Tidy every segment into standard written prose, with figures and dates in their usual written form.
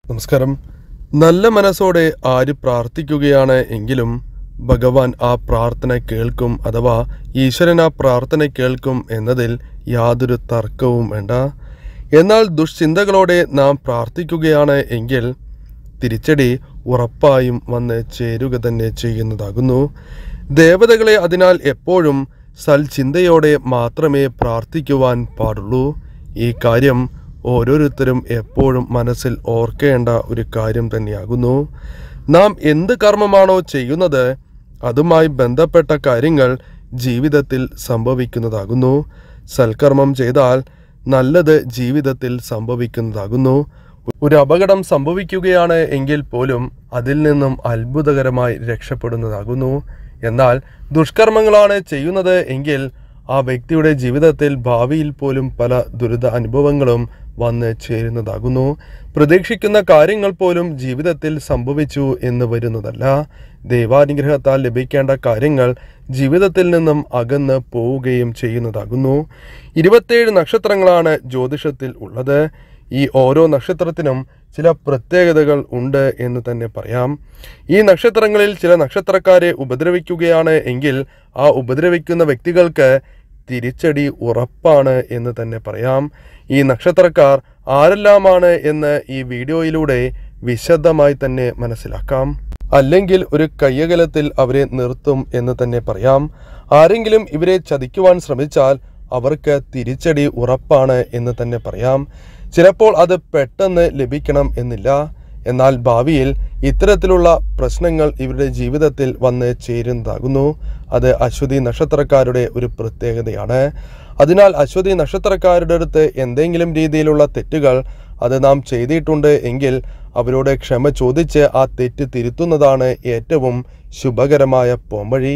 നമസ്കാരം. നല്ല മനസ്സോടെ ആര് പ്രാർത്ഥിക്കുകയാണ് എങ്കിലും ഭഗവാൻ ആ പ്രാർത്ഥന കേൾക്കും, അഥവാ ഈശ്വരൻ ആ പ്രാർത്ഥന കേൾക്കും എന്നതിൽ യാതൊരു തർക്കവും വേണ്ട. എന്നാൽ ദുഷ്ചിന്തകളോടെ നാം പ്രാർത്ഥിക്കുകയാണ് എങ്കിൽ തിരിച്ചടി ഉറപ്പായും വന്ന് ചേരുക തന്നെ ചെയ്യുന്നതാകുന്നു. ദേവതകളെ അതിനാൽ എപ്പോഴും സൽചിന്തയോടെ മാത്രമേ പ്രാർത്ഥിക്കുവാൻ പാടുള്ളൂ. ഈ കാര്യം ഓരോരുത്തരും എപ്പോഴും മനസ്സിൽ ഓർക്കേണ്ട ഒരു കാര്യം തന്നെയാകുന്നു. നാം എന്ത് കർമ്മമാണോ ചെയ്യുന്നത് അതുമായി ബന്ധപ്പെട്ട കാര്യങ്ങൾ ജീവിതത്തിൽ സംഭവിക്കുന്നതാകുന്നു. സൽക്കർമ്മം ചെയ്താൽ നല്ലത് ജീവിതത്തിൽ സംഭവിക്കുന്നതാകുന്നു. ഒരു അപകടം സംഭവിക്കുകയാണ് എങ്കിൽ പോലും അതിൽ നിന്നും അത്ഭുതകരമായി രക്ഷപ്പെടുന്നതാകുന്നു. എന്നാൽ ദുഷ്കർമ്മങ്ങളാണ് ചെയ്യുന്നത് എങ്കിൽ ആ വ്യക്തിയുടെ ജീവിതത്തിൽ ഭാവിയിൽ പോലും പല ദുരിത അനുഭവങ്ങളും വന്ന് ചേരുന്നതാകുന്നു. പ്രതീക്ഷിക്കുന്ന കാര്യങ്ങൾ പോലും ജീവിതത്തിൽ സംഭവിച്ചു എന്ന് വരുന്നതല്ല. ദൈവാനുഗ്രഹത്താൽ ലഭിക്കേണ്ട കാര്യങ്ങൾ ജീവിതത്തിൽ നിന്നും അകന്ന് പോവുകയും ചെയ്യുന്നതാകുന്നു. 27 നക്ഷത്രങ്ങളാണ് ജ്യോതിഷത്തിൽ ഉള്ളത്. ഈ ഓരോ നക്ഷത്രത്തിനും ചില പ്രത്യേകതകൾ ഉണ്ട് എന്ന് തന്നെ പറയാം. ഈ നക്ഷത്രങ്ങളിൽ ചില നക്ഷത്രക്കാരെ ഉപദ്രവിക്കുകയാണ് എങ്കിൽ ആ ഉപദ്രവിക്കുന്ന വ്യക്തികൾക്ക് തിരിച്ചടി ഉറപ്പാണ് എന്ന് തന്നെ പറയാം. ഈ നക്ഷത്രക്കാർ ആരെല്ലാമാണ് എന്ന് ഈ വീഡിയോയിലൂടെ വിശദമായി തന്നെ മനസ്സിലാക്കാം. അല്ലെങ്കിൽ ഒരു കയ്യകലത്തിൽ അവരെ നിർത്തും എന്ന് തന്നെ പറയാം. ആരെങ്കിലും ഇവരെ ചതിക്കുവാൻ ശ്രമിച്ചാൽ അവർക്ക് തിരിച്ചടി ഉറപ്പാണ് എന്ന് തന്നെ പറയാം. ചിലപ്പോൾ അത് പെട്ടെന്ന് ലഭിക്കണം എന്നില്ല. എന്നാൽ ഭാവിയിൽ ഇത്തരത്തിലുള്ള പ്രശ്നങ്ങൾ ഇവരുടെ ജീവിതത്തിൽ വന്ന് ചേരുന്നതാകുന്നു. അത് അശ്വതി നക്ഷത്രക്കാരുടെ ഒരു പ്രത്യേകതയാണ്. അതിനാൽ അശ്വതി നക്ഷത്രക്കാരുടെ അടുത്ത് എന്തെങ്കിലും രീതിയിലുള്ള തെറ്റുകൾ അത് നാം ചെയ്തിട്ടുണ്ട് എങ്കിൽ അവരോട് ക്ഷമ ചോദിച്ച് ആ തെറ്റ് തിരുത്തുന്നതാണ് ഏറ്റവും ശുഭകരമായ പോംവഴി.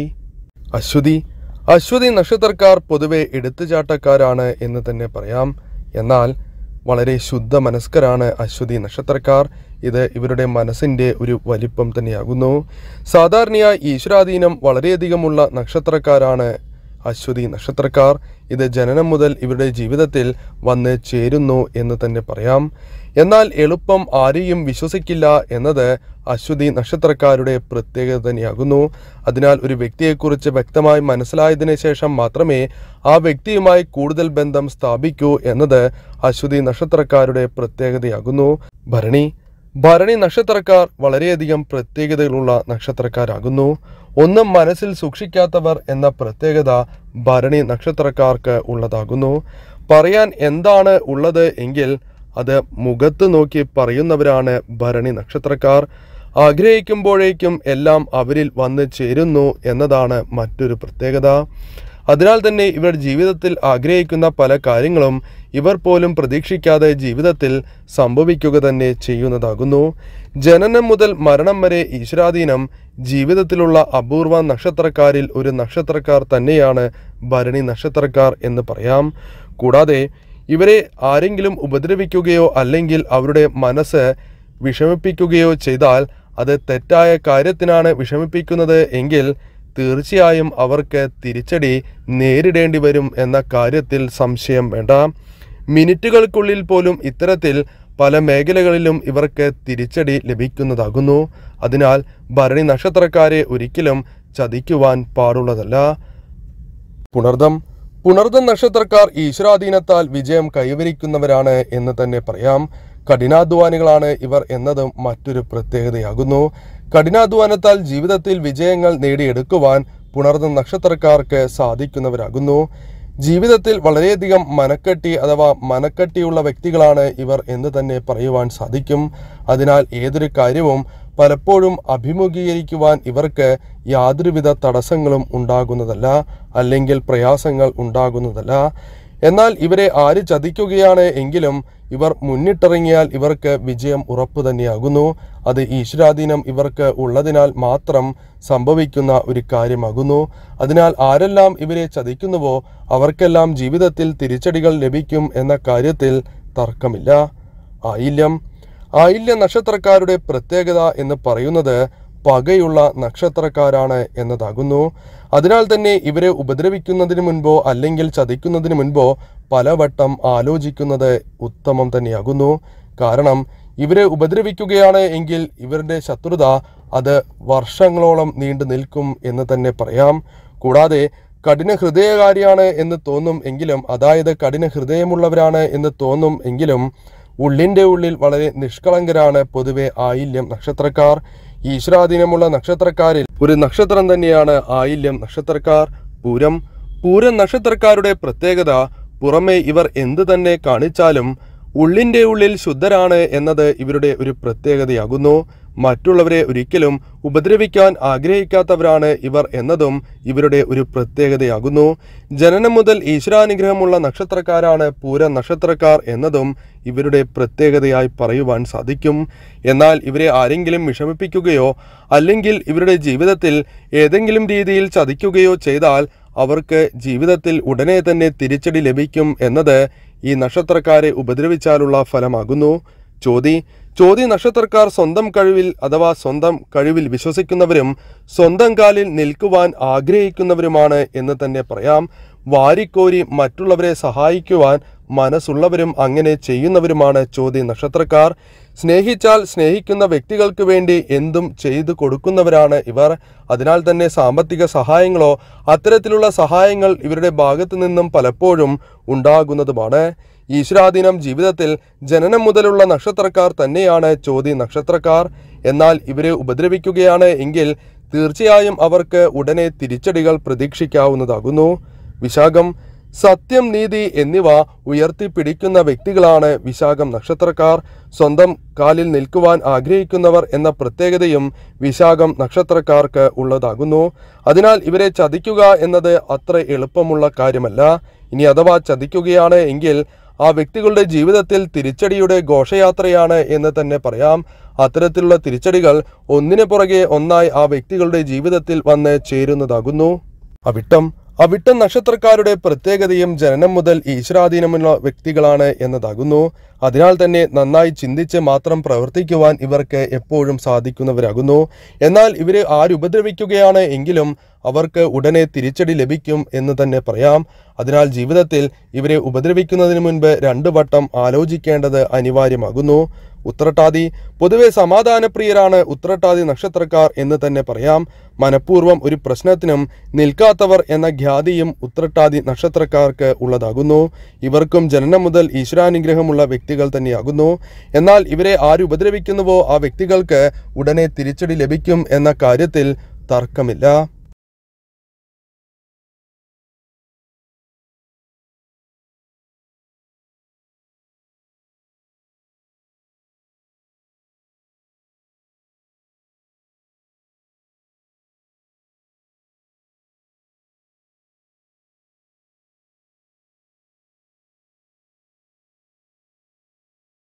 അശ്വതി നക്ഷത്രക്കാർ പൊതുവെ എടുത്തുചാട്ടക്കാരാണ് എന്ന് തന്നെ പറയാം. എന്നാൽ വളരെ ശുദ്ധ മനസ്കരാണ് അശ്വതി നക്ഷത്രക്കാർ. ഇത് ഇവരുടെ മനസ്സിൻ്റെ ഒരു വലിപ്പം തന്നെയാകുന്നു. സാധാരണയായി ഈശ്വരാധീനം വളരെയധികമുള്ള നക്ഷത്രക്കാരാണ് അശ്വതി നക്ഷത്രക്കാർ. ഇത് ജനനം മുതൽ ഇവരുടെ ജീവിതത്തിൽ വന്ന് ചേരുന്നു എന്ന് തന്നെ പറയാം. എന്നാൽ എളുപ്പം ആരെയും വിശ്വസിക്കില്ല എന്നത് അശ്വതി നക്ഷത്രക്കാരുടെ പ്രത്യേകത തന്നെയാകുന്നു. അതിനാൽ ഒരു വ്യക്തിയെക്കുറിച്ച് വ്യക്തമായി മനസ്സിലായതിനു ശേഷം മാത്രമേ ആ വ്യക്തിയുമായി കൂടുതൽ ബന്ധം സ്ഥാപിക്കൂ എന്നത് അശ്വതി നക്ഷത്രക്കാരുടെ പ്രത്യേകതയാകുന്നു. ഭരണി നക്ഷത്രക്കാർ വളരെയധികം പ്രത്യേകതകളുള്ള നക്ഷത്രക്കാരാകുന്നു. ഒന്നും മനസ്സിൽ സൂക്ഷിക്കാത്തവർ എന്ന പ്രത്യേകത ഭരണി നക്ഷത്രക്കാർക്ക് ഉള്ളതാകുന്നു. പറയാൻ എന്താണ് ഉള്ളത് എങ്കിൽ അത് മുഖത്ത് നോക്കി പറയുന്നവരാണ് ഭരണി നക്ഷത്രക്കാർ. ആഗ്രഹിക്കുമ്പോഴേക്കും എല്ലാം അവരിൽ വന്ന് ചേരുന്നു എന്നതാണ് മറ്റൊരു പ്രത്യേകത. അതിനാൽ തന്നെ ഇവർ ജീവിതത്തിൽ ആഗ്രഹിക്കുന്ന പല കാര്യങ്ങളും ഇവർ പോലും പ്രതീക്ഷിക്കാതെ ജീവിതത്തിൽ സംഭവിക്കുക തന്നെ ചെയ്യുന്നതാകുന്നു. ജനനം മുതൽ മരണം വരെ ഈശ്വരാധീനം ജീവിതത്തിലുള്ള അപൂർവ നക്ഷത്രക്കാരിൽ ഒരു നക്ഷത്രക്കാർ തന്നെയാണ് ഭരണി നക്ഷത്രക്കാർ എന്ന് പറയാം. കൂടാതെ ഇവരെ ആരെങ്കിലും ഉപദ്രവിക്കുകയോ അല്ലെങ്കിൽ അവരുടെ മനസ്സ് വിഷമിപ്പിക്കുകയോ ചെയ്താൽ അത് തെറ്റായ കാര്യത്തിനാണ് വിഷമിപ്പിക്കുന്നത് എങ്കിൽ തീർച്ചയായും അവർക്ക് തിരിച്ചടി നേരിടേണ്ടി വരും എന്ന കാര്യത്തിൽ സംശയം വേണ്ട. മിനിറ്റുകൾക്കുള്ളിൽ പോലും ഇത്തരത്തിൽ പല മേഖലകളിലും ഇവർക്ക് തിരിച്ചടി ലഭിക്കുന്നതാകുന്നു. അതിനാൽ ഭരണി നക്ഷത്രക്കാരെ ഒരിക്കലും ചതിക്കുവാൻ പാടുള്ളതല്ല. പുണർദം നക്ഷത്രക്കാർ ഈശ്വരാധീനത്താൽ വിജയം കൈവരിക്കുന്നവരാണ് എന്ന് തന്നെ പറയാം. കഠിനാധ്വാനികളാണ് ഇവർ എന്നതും മറ്റൊരു പ്രത്യേകതയാകുന്നു. കഠിനാധ്വാനത്താൽ ജീവിതത്തിൽ വിജയങ്ങൾ നേടിയെടുക്കുവാൻ പുണർദം നക്ഷത്രക്കാർക്ക് സാധിക്കുന്നവരാകുന്നു. ജീവിതത്തിൽ വളരെയധികം മനക്കട്ടിയുള്ള വ്യക്തികളാണ് ഇവർ എന്ന് തന്നെ പറയുവാൻ സാധിക്കും. അതിനാൽ ഏതൊരു കാര്യവും പലപ്പോഴും അഭിമുഖീകരിക്കുവാൻ ഇവർക്ക് യാതൊരുവിധ തടസ്സങ്ങളും ഉണ്ടാകുന്നതല്ല, അല്ലെങ്കിൽ പ്രയാസങ്ങൾ ഉണ്ടാകുന്നതല്ല. എന്നാൽ ഇവരെ ആര് ചതിക്കുകയാണ് എങ്കിലും ഇവർ മുന്നിട്ടിറങ്ങിയാൽ ഇവർക്ക് വിജയം ഉറപ്പു തന്നെയാകുന്നു. അത് ഈശ്വരാധീനം ഇവർക്ക് ഉള്ളതിനാൽ മാത്രം സംഭവിക്കുന്ന ഒരു കാര്യമാകുന്നു. അതിനാൽ ആരെല്ലാം ഇവരെ ചതിക്കുന്നുവോ അവർക്കെല്ലാം ജീവിതത്തിൽ തിരിച്ചടികൾ ലഭിക്കും എന്ന കാര്യത്തിൽ തർക്കമില്ല. ആയില്യ നക്ഷത്രക്കാരുടെ പ്രത്യേകത എന്ന് പറയുന്നത് പകയുള്ള നക്ഷത്രക്കാരാണ് എന്നതാകുന്നു. അതിനാൽ തന്നെ ഇവരെ ഉപദ്രവിക്കുന്നതിന് മുൻപോ അല്ലെങ്കിൽ ചതിക്കുന്നതിന് മുൻപോ പലവട്ടം ആലോചിക്കുന്നത് ഉത്തമം തന്നെയാകുന്നു. കാരണം ഇവരെ ഉപദ്രവിക്കുകയാണ് എങ്കിൽ ഇവരുടെ ശത്രുത അത് വർഷങ്ങളോളം നീണ്ടു നിൽക്കും എന്ന് തന്നെ പറയാം. കൂടാതെ കഠിന ഹൃദയകാരിയാണ് എന്ന് തോന്നും എങ്കിലും, അതായത് കഠിന ഹൃദയമുള്ളവരാണ് എന്ന് തോന്നും എങ്കിലും ഉള്ളിൻ്റെ ഉള്ളിൽ വളരെ നിഷ്കളങ്കരാണ് പൊതുവെ ആയില്യം നക്ഷത്രക്കാർ. ഈശ്വരാധീനമുള്ള നക്ഷത്രക്കാരിൽ ഒരു നക്ഷത്രം തന്നെയാണ് ആയില്യം നക്ഷത്രക്കാർ. പൂരം നക്ഷത്രക്കാരുടെ പ്രത്യേകത, പുറമെ ഇവർ എന്തു തന്നെ കാണിച്ചാലും ഉള്ളിൻ്റെ ഉള്ളിൽ ശുദ്ധരാണ് എന്നത് ഇവരുടെ ഒരു പ്രത്യേകതയാകുന്നു. മറ്റുള്ളവരെ ഒരിക്കലും ഉപദ്രവിക്കാൻ ആഗ്രഹിക്കാത്തവരാണ് ഇവർ എന്നതും ഇവരുടെ ഒരു പ്രത്യേകതയാകുന്നു. ജനനം മുതൽ ഈശ്വരാനുഗ്രഹമുള്ള നക്ഷത്രക്കാരാണ് പൂരം നക്ഷത്രക്കാർ എന്നതും ഇവരുടെ പ്രത്യേകതയായി പറയുവാൻ സാധിക്കും. എന്നാൽ ഇവരെ ആരെങ്കിലും വിഷമിപ്പിക്കുകയോ അല്ലെങ്കിൽ ഇവരുടെ ജീവിതത്തിൽ ഏതെങ്കിലും രീതിയിൽ ചതിക്കുകയോ ചെയ്താൽ അവർക്ക് ജീവിതത്തിൽ ഉടനെ തന്നെ തിരിച്ചടി ലഭിക്കും എന്നത് ഈ നക്ഷത്രക്കാരെ ഉപദ്രവിച്ചാലുള്ള ഫലമാകുന്നു. ചോതി നക്ഷത്രക്കാർ സ്വന്തം കഴിവിൽ വിശ്വസിക്കുന്നവരും സ്വന്തം കാലിൽ നിൽക്കുവാൻ ആഗ്രഹിക്കുന്നവരുമാണ് എന്ന് തന്നെ പറയാം. വാരിക്കോരി മറ്റുള്ളവരെ സഹായിക്കുവാൻ മനസ്സുള്ളവരും അങ്ങനെ ചെയ്യുന്നവരുമാണ് ചോതി നക്ഷത്രക്കാർ. സ്നേഹിച്ചാൽ സ്നേഹിക്കുന്ന വ്യക്തികൾക്ക് വേണ്ടി എന്തും ചെയ്തു കൊടുക്കുന്നവരാണ് ഇവർ. അതിനാൽ തന്നെ സാമ്പത്തിക സഹായങ്ങളോ അത്തരത്തിലുള്ള സഹായങ്ങൾ ഇവരുടെ ഭാഗത്തു നിന്നും പലപ്പോഴും ഉണ്ടാകുന്നതുമാണ്. ഈശ്വരാധീനം ജീവിതത്തിൽ ജനനം മുതലുള്ള നക്ഷത്രക്കാർ തന്നെയാണ് ചോതി നക്ഷത്രക്കാർ. എന്നാൽ ഇവരെ ഉപദ്രവിക്കുകയാണ് എങ്കിൽ തീർച്ചയായും അവർക്ക് ഉടനെ തിരിച്ചടികൾ പ്രതീക്ഷിക്കാവുന്നതാകുന്നു. വിശാഖം, സത്യം, നീതി എന്നിവ ഉയർത്തിപ്പിടിക്കുന്ന വ്യക്തികളാണ് വിശാഖം നക്ഷത്രക്കാർ. സ്വന്തം കാലിൽ നിൽക്കുവാൻ ആഗ്രഹിക്കുന്നവർ എന്ന പ്രത്യേകതയും വിശാഖം നക്ഷത്രക്കാർക്ക് ഉള്ളതാകുന്നു. അതിനാൽ ഇവരെ ചതിക്കുക എന്നത് അത്ര എളുപ്പമുള്ള കാര്യമല്ല. ഇനി അഥവാ ചതിക്കുകയാണ് എങ്കിൽ ആ വ്യക്തികളുടെ ജീവിതത്തിൽ തിരിച്ചടിയുടെ ഘോഷയാത്രയാണ് എന്ന് തന്നെ പറയാം. അത്തരത്തിലുള്ള തിരിച്ചടികൾ ഒന്നിനു പുറകെ ഒന്നായി ആ വ്യക്തികളുടെ ജീവിതത്തിൽ വന്ന് ചേരുന്നതാകുന്നു. അവിട്ടം നക്ഷത്രക്കാരുടെ പ്രത്യേകതയും ജനനം മുതൽ ഈശ്വരാധീനമുള്ള വ്യക്തികളാണ് എന്നതാകുന്നു. അതിനാൽ തന്നെ നന്നായി ചിന്തിച്ച് മാത്രം പ്രവർത്തിക്കുവാൻ ഇവർക്ക് എപ്പോഴും സാധിക്കുന്നവരാകുന്നു. എന്നാൽ ഇവരെ ആരുപദ്രവിക്കുകയാണ് എങ്കിലും അവർക്ക് ഉടനെ തിരിച്ചടി ലഭിക്കും എന്ന് തന്നെ പറയാം. അതിനാൽ ജീവിതത്തിൽ ഇവരെ ഉപദ്രവിക്കുന്നതിന് മുൻപ് 2 വട്ടം ആലോചിക്കേണ്ടത് അനിവാര്യമാകുന്നു. ഉത്രട്ടാതി, പൊതുവെ സമാധാനപ്രിയരാണ് ഉത്രട്ടാതി നക്ഷത്രക്കാർ എന്ന് തന്നെ പറയാം. മനഃപൂർവ്വം ഒരു പ്രശ്നത്തിനും നിൽക്കാത്തവർ എന്ന ഖ്യാതിയും ഉത്രട്ടാതി നക്ഷത്രക്കാർക്ക് ഉള്ളതാകുന്നു. ഇവർക്കും ജനനം മുതൽ ഈശ്വരാനുഗ്രഹമുള്ള വ്യക്തികൾ തന്നെയാകുന്നു. എന്നാൽ ഇവരെ ആര് ഉപദ്രവിക്കുന്നുവോ ആ വ്യക്തികൾക്ക് ഉടനെ തിരിച്ചടി ലഭിക്കും എന്ന കാര്യത്തിൽ തർക്കമില്ല.